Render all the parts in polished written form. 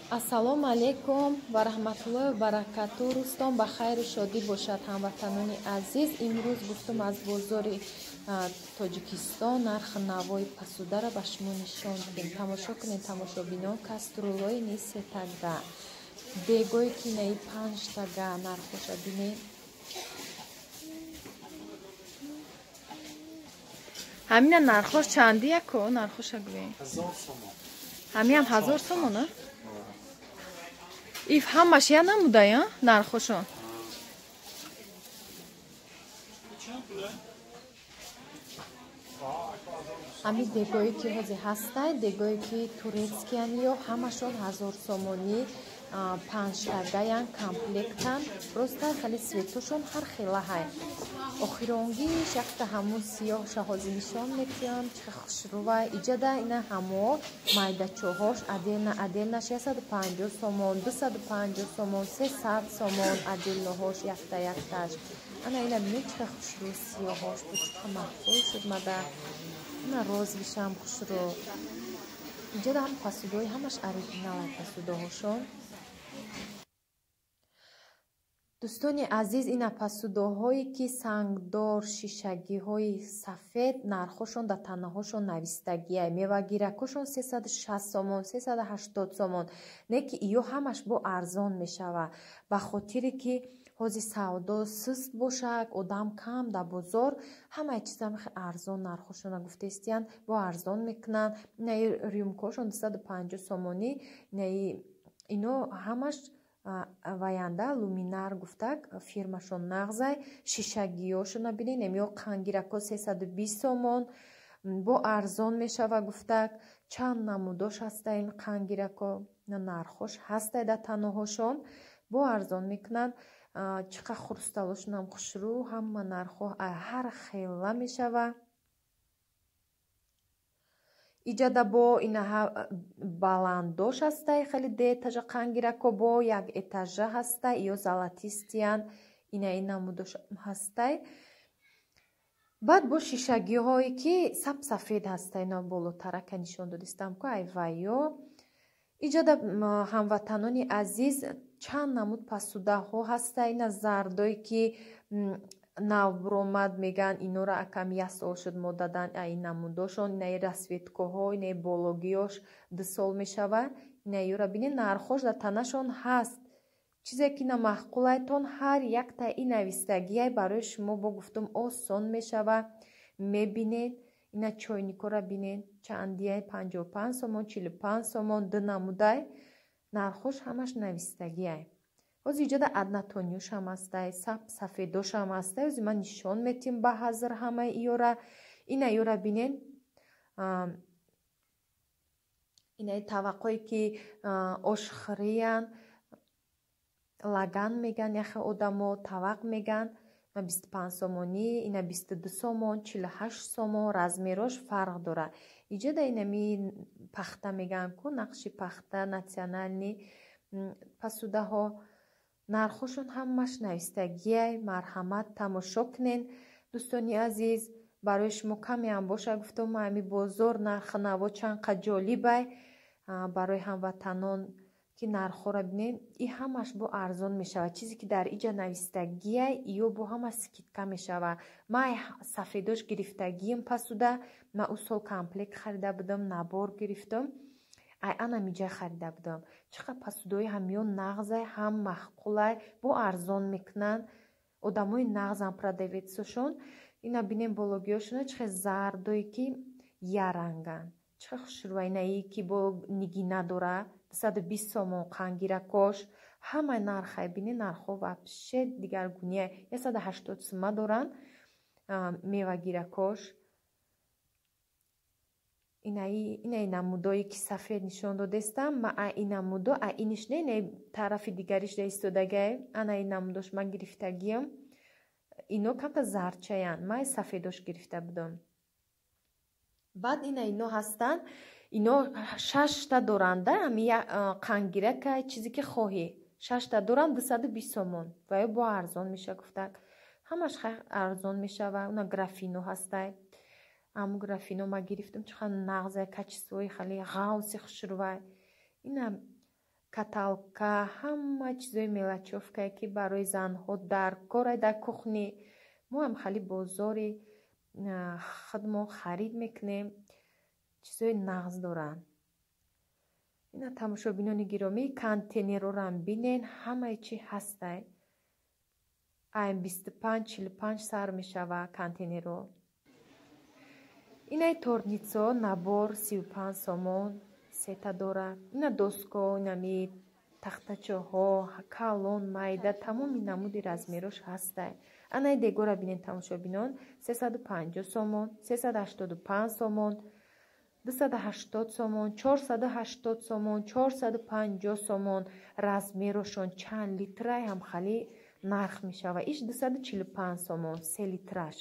Ассалому алейкум ва раҳматуллоҳи ва баракатуҳ. Рӯзтон ба хайру шодӣ бошад, ҳамватанони азиз. Имрӯз гуфтум аз бозори Тоҷикистон нархи навои пасударо ба шумо нишон дидем. Тамошо кунед, тамошобинон, каструлои ни 3 тага, дегои ки наи 5 тага нархоша бинед. ҳамина нархош чанди яко нархоша гӯе? 1000 сомон. ҳамиам 1000 сомон а? Иф ҳамаш я намуда я нархошон? ҳами дегои ки ҳозир ҳастай, дегои ки турецкиян ё ҳамашон 1000 сомонӣ 5 тагаян комплектан. Просто хали светошон ҳар хела ҳай. Охиронгиш якта ҳамун сиёҳша ҳозир нишон метиҳам. Чӣ хушрува иҷада ина ҳамо майдачоҳош аделнаш 150 сомон, 250 сомон, 300 сомон аделноҳош яктаякташ. Ана ина бинед чӣ хушру сиёҳош бо чӣ маҳфул шуд мада. Ина розгишам хушру. Иҷада ҳам пасудои ҳамаш оригинала пасудоҳошон. дӯстони азиз, ина пасудоҳое ки сангдор шишагиҳои сафед нархошон дар танаҳошон навистагиай. Мевагиракошон 360 сомон, 380 сомон. Не ки иё ҳамаш бо арзон мешава. Ба хотире ки ҳозир савдо суст бошад, одам кам дар бозор, ҳамаи чиза хеле арзон нархошона гуфтестиян, бо арзон мекунанд. Инаи рюмкаошон 250 сомонӣ, ино ҳамаш ваянда луминар гуфтак фирмашон нағзай. Шишагиёшона бинед, немиё қангирако 320 сомон бо арзон мешава гуфтак. Чанд намудош ҳастай ин қангирако, нархош ҳастай дар таноҳошон бо арзон мекунанд. Чиқа хрусталошонам хушрӯ, ҳама нархо ҳар хела мешава. иҷада бо инаҳа баландош ҳастай, хеле деэтажа қангирако бо як этажа ҳастай, ё золотистиян инаи намудош ҳастай. баъд бо шишагиҳое ки сафед ҳастай, ино болотарака нишон додистам ку айвайё. иҷада ҳамватанони азиз чанд намуд пасудаҳо ҳастай. ина зардое ки навбуромад меган, инора акам ясол шуд мо дадан ай намудошон. инаи расветкоҳо, инаи бологиёш 2 сол мешава. инаиёра бинед нархош дар танашон ҳаст. чизе ки ина маҳқулайтон ҳар якта и навистагиай барои шумо бо гуфтум осон мешава. мебинед ина чойникора бинед чандиай 55 сомон, 45 сомон 2 намудай. нархош ҳамаш навистагиай. ҳозир иҷада аднатониёшам ҳастай, сафедошам ҳастай. ҳозир ман нишон метим ба ҳазр ҳамаи иёра. инаиёра бинед инаи таваққое ки ошхириян лаган меган, яхе одамо тавақ меган. 25 сомонӣ, ина 22 сомон, 48 сомон. размерош фарқ дора. иҷада инами пахта меган ку нақши пахта национални пасудаҳо. нархошон ҳамаш навистагиай. марҳамат тамошо кунен дӯстони азиз. барои шумо камеам боша гуфтам ҳами бозор нархи наво чанд қа ҷолибай. барои ҳамватанон ки нархора бинед, и ҳамаш бо арзон мешава. чизе ки дар иҷа навистагиай иё бо ҳамаш скидка мешава. ман сафедош гирифтагиим пасуда. ман ӯ сол комплект харида будам, набор гирифтам. ай анам иҷа харида будам. чиқа пасудои ҳамиён нағзай, ҳам маҳқулай, бо арзон мекунанд. одамои нағзам продавецошон. ина бинем бологиёшона чихе зардое ки яранган. чихе хушрува. инаи ки бо нигина дора 220 сомон қангиракош. ҳамаи нархай бинед, нархо вообще дигаргуниай. 180 сума доран мевагиракош. инаи намудое ки сафед нишон додестам. ма ин намудо иниш не тарафи дигариш да истодагай. ана ин намудош ма гирифтагиям. ино камта зардчаян. ма сафедош гирифта будам. баъд ино ҳастанд. ино 6та доранда. ами қангирака чизе ки хоҳӣ 6та доранд 220 сомон. ваё бо арзон меша гуфтак. ҳамаш арзон мешава. уна графино ҳастай. аму графино ма гирифтам. чихан нағзай качествои хали ғавси хушрувай. ина каталка, ҳама чизои мелочёвкае ки барои занҳо дар кора дар кухни мо ҳам хали бозори худмо харид мекунем, чизои нағз доранд. ина тамошобинони гиромӣ, контейнерорам бинен, ҳамаи чи ҳастай. айн 25-45 сар мешава контейнеро. инаи торницо набор 35 сомон сета дорад. ина доско, инами тахтачаҳо, калон, майда, тамоми намуди размерош ҳастай. анаи дегора бинен тамошобинон 350 сомон, 385 сомон, 280 сомон, 480 сомон, 450 сомон. размерошон чанд литрай ҳам хали нарх мешава. иш 245 сомон 3 литраш.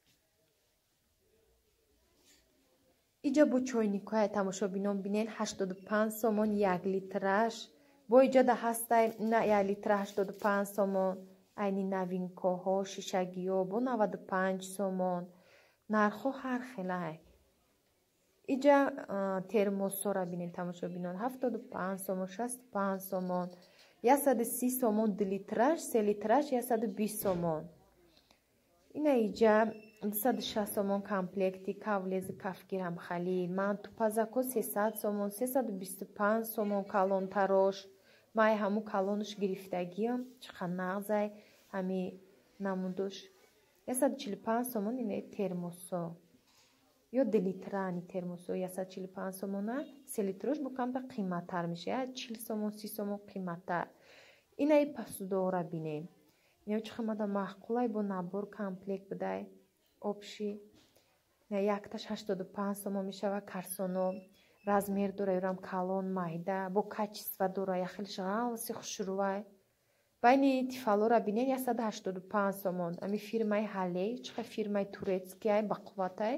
иҷа бо чойникҳои тамошобинон бинен 85 сомон 1 литраш. бо иҷада ҳастай на 1 литра 85 сомон. айни навинкоҳо, шишагиҳо бо 95 сомон. нархҳо ҳар хелай. иҷа термосора бинен тамошобинон 75 сомон, 65 сомон, 130 сомон 2 литраш, 3 литраш 120 сомон. ина иҷа 260 сомон комплекти кавлези кафгирам хали, манту пазако 300 сомон, 325 сомон калонтарош. май ҳаму калонуш гирифтагиам чиқа нағзай ҳами намудуш 145 сомон. ина термосо ё 2 литрани термосо 145 сомона, 3 литрош бо камта қиматтар меша, 40 сомон 30 сомон қиматтар. инаи посудора бинем. ина чиқа мада маъқулай бо набор комплект будай. обши якташ 85 сомон мешава. карсоно размер дора юрам калон майда бо качество дора яхелиш ғалси хушрувай. байни тифалора бинем 185 сомон. ами фирмаи ҳалей чиқа фирмаи турецкиай бақувватай.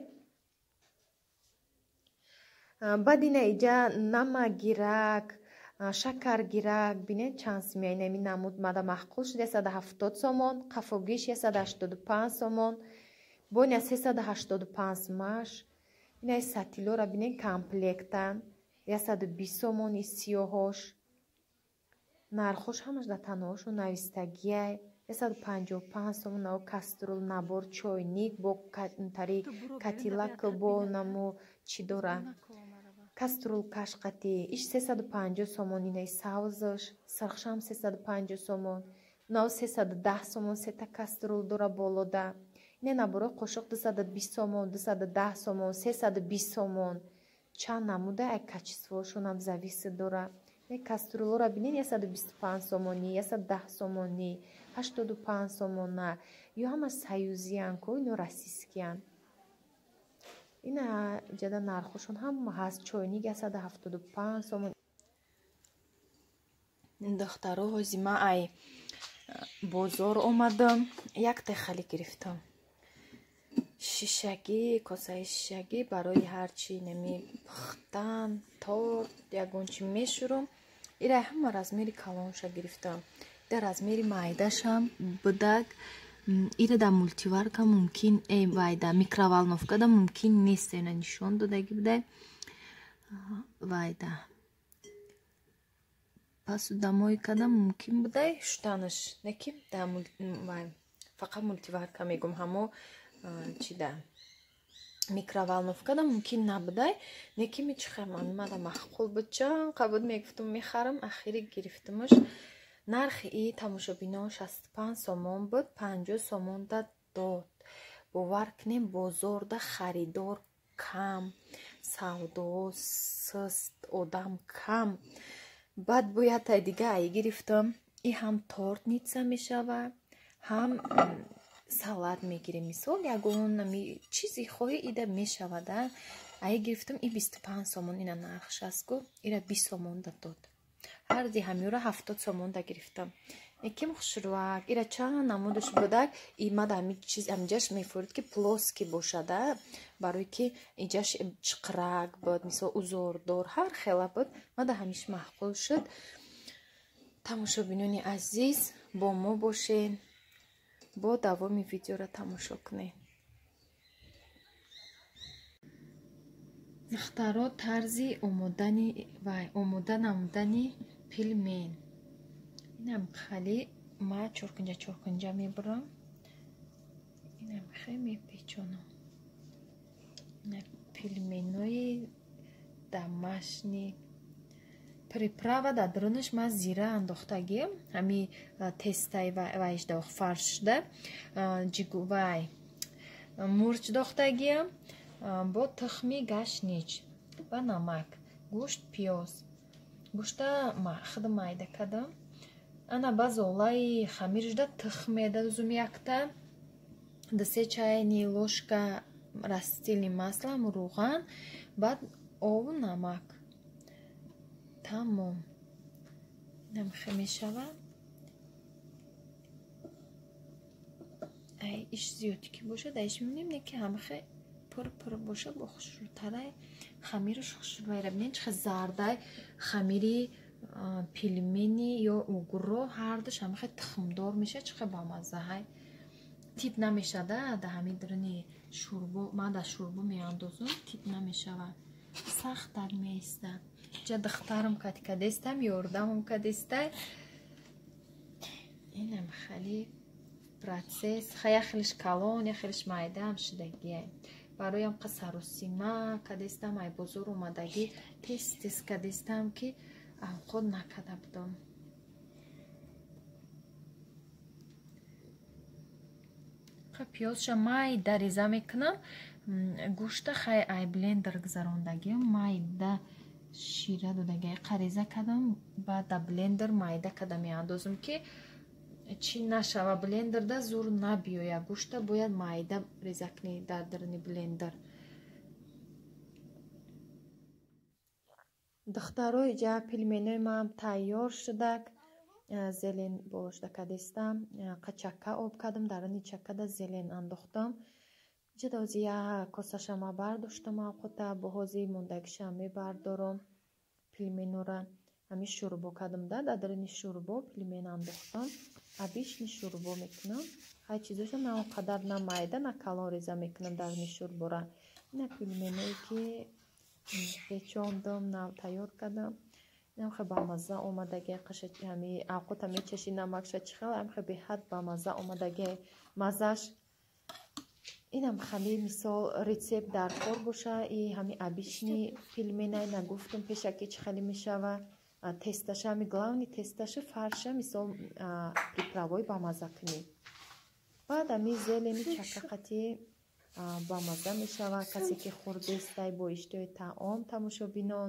баъд ина иҷа намакгирак, шакаргирак бинен чанд сумия. инами намуд мада маъқул шуд 170 сомон. қафогиш 185 сомон. боня 385 сумаш. инаи сатилора бинен комплектан 120 сомони сиёҳош. нархош ҳамаш да таношу навистагиай 155 сомон. наво каструл набор чойник бо тари катилак бо наму чӣ дора каструл кашқати иш 350 сомон. инаи савзаш сархшам 350 сомон. наво 310 сомон сета каструл дора болода. ина набора қошуқ 220 сомон, 210 сомон, 320 сомон. чанд намуда ай качествоашонам зависи дора. ина каструлора бинен 125 сомони, 110 сомони, 85 сомона. ё ҳама саюзиян ко ино расискиян. ина ҷада нархошон ҳама ҳаст. чойник 175 сомон. духтаро ҳозима ай бозор омадам, якте хали гирифтам. шишагӣ, косаи шишагӣ барои ҳарчи нами пухтан, торт, ягончи мешурум. ира ҳама размери калонша гирифтам. да размери майдашам будак. ира да мультиварка мумкин вайда микроволновкада мумкин нест. ина нишон додаги будай вайда посудомойкада мумкин будай шуданаш неки да фақат мультиварка мегум. ҳамо чида микроволновкада мумкин набудай. неки мичихаман мада маъқул буд. чанд қабуд мегуфтум мехарам. ахири гирифтумаш. нархи и тамошобинон 65 сомон буд. 50 сомон да дод. бовар кунем бозорда харидор кам, савдо суст, одам кам. баъд бояд дига ай гирифтам. и ҳам тортница мешава, ҳам салат мегирем. мисол ягон чизи хоҳӣ ида мешавада. ай гирифтам. и 25 сомон ина нархш астку. ира 20 сомон да дод. ҳарди ҳамёра 70 сомон да гирифтам. яким хушрувак. ира чанд намудаш будак. и мада ҳами чиз амҷаш мефурид ки плоски бошада барои ки иҷаш чиқрак буд, мисол узордор ҳар хела буд. мада ҳамиш маъқул шуд. тамошобинони азиз бо мо бошед. бо давоми видеора тамошо кунед. духтаро тарзи омода намудани пилмен. Инам хали ма чуркунҷа мебурам. Инам хай мепечонам. Ина пилменои домашний. Приправа дар дарунаш ма зира андохтагим. Ҳами тестаи вайш да фаршда ҷигувай мурч дохтагим бо тухми гашнич ва намак, гӯшт, пиёз. Гӯшта хурда майда кардам. Ана базолаи хамиршда тухме дадузум якта. 2 чайни лошка растили масла мурӯған, баъд ову намак. Тамом. Инам хе мешава. Ай иш зиёди ки бошад, айш мебинем не ки ҳамахе пур бошад бо хушрӯтарай хамираш хушрӯвайра. Бинен чӣ зардай хамири пилмени ё угурро ҳардуш ҳамахе тухмдор меша, чӣ бамазза ҳай. Тип намешада да ҳамин даруни шӯрбо, ман дар шӯрбо меандозам, тип намешава. Сахт дар меистад. Ҷа духтарам кадестам, ёрдамам кадестай. Инам хали процесс. Я хелиш калон, я хелиш майдаам шудагиай. Бароям қасару сима кадестам, ай бозор омадаги тез кадестам ки авқот накада будам. Пиёзша майда реза мекунам. Гӯшта хай ай блендер гузарондагиам, майда шира додагиай қареза кардам, баъд да блендер майда када меандозам ки чӣ нашава, блендерда зур набиёя. Гӯшта бояд майда реза кунӣ дар даруни блендер. Духтарои ҷа пилменои маам тайёр шудак. Зелен болошда кадестам, чакка об кардам, даруни чаккада зелен андохтам. Ҷада ҳози я косашама бардоштам, авқота бо ҳози мондагишам мебардорам пилменора. Ҳами шӯрбо кардам, дар даруни шӯрбо пилмен андохтам. Обични шӯрбо мекунам. Ҳай чизоша на он қадар на майда, на калон реза мекунам даруни шӯрбора. Ина пилменое ки печондам, нав тайёр кардам. Инам хе бамазза омадаги ҳами авқота мечаши намакша чихел ам хе беҳад бамазза омадаги мазаш. Инам хали мисол рецепт дар кор боша. И ҳами обични пилменай нагуфтам пеша ки чӣ хеле мешава. Тесташа, ҳами главни тесташа фарша мисол приправои бамазза кунӣ. Баъд ҳами зелени чаккақати бамазза мешава. Касе ки хурдестай бо иштиҳои таом тамошобинон.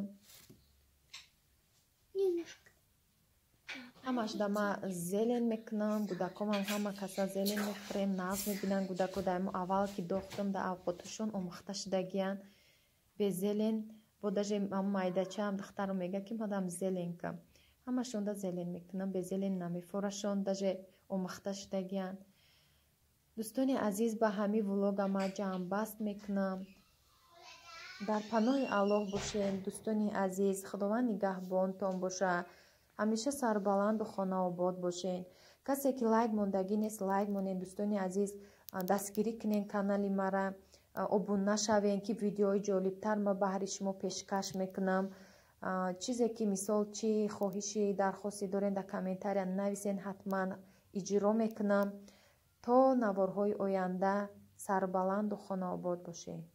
ҳамаш дама зелен мекунам. Гудакомам ҳама каса зелен мехӯрем, нағз мебинан. Гудако даймо аввал ки дохтам да авқоташон омӯхта шудагиян. Бе зелен бо даже майдачаам духтарам мега ки мадам зелен кам. Ҳамашон да зелен мекунам. Бе зелен намефорашон, даже омӯхта шудагиян. дӯстони азиз, ба ҳами влогама ҷамъбаст мекунам. дар паноҳи Аллоҳ бошед. дӯстони азиз, худованд нигаҳбонтон боша. ҳамеша сарбаланду хонаобод бошед. касе ки лайк мондагӣ нест, лайк монед. дӯстони азиз, дастгирӣ кунен канали мара, обуна шавен ки видеои ҷолибтар ма баҳри шумо пешкаш мекунам. чизе ки мисол чӣ хоҳиши дархосте дорен дар комментария нависен, ҳатман иҷро мекунам. то наворҳои оянда сарбаланду хонаобод бошед.